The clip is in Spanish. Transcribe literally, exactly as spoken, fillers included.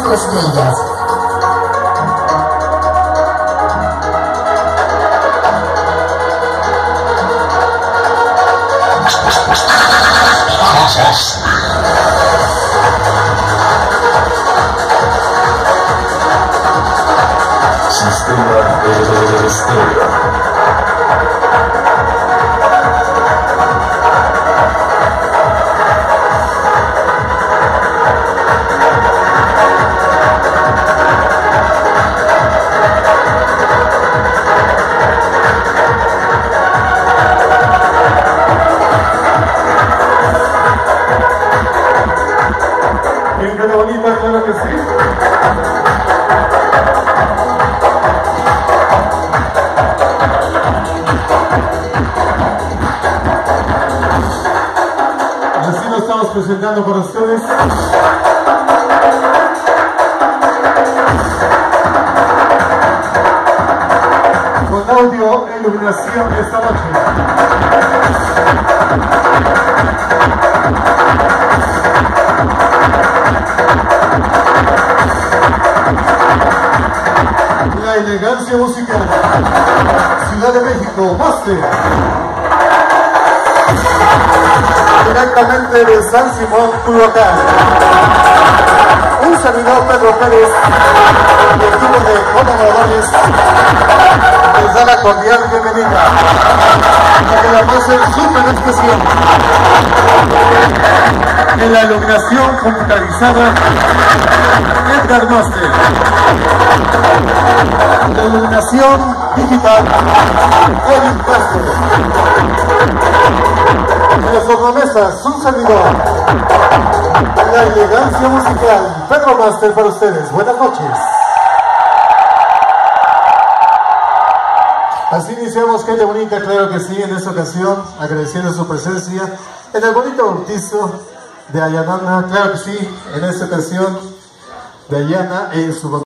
muchas de ellas. Sistema Estéreo. Bien, qué bonita, claro que sí. Así lo estamos presentando para ustedes. Con audio e iluminación esta noche. La elegancia musical. Ciudad de México, Master. Directamente de San Simón, Culhuacán. Un servidor, Pedro Pérez, y el equipo de colaboradores les da la cordial bienvenida a que la pasen súper especial. En la iluminación computarizada, Edgar Master. La iluminación digital, Edgar Master. En las tornamesas, un servidor. La elegancia musical, Pedro Master para ustedes. Buenas noches. Así iniciamos Calle Bonita, claro que sí, en esta ocasión, agradeciendo su presencia en el bonito bautizo de Ayanana, claro que sí, en esta ocasión de Ayana en su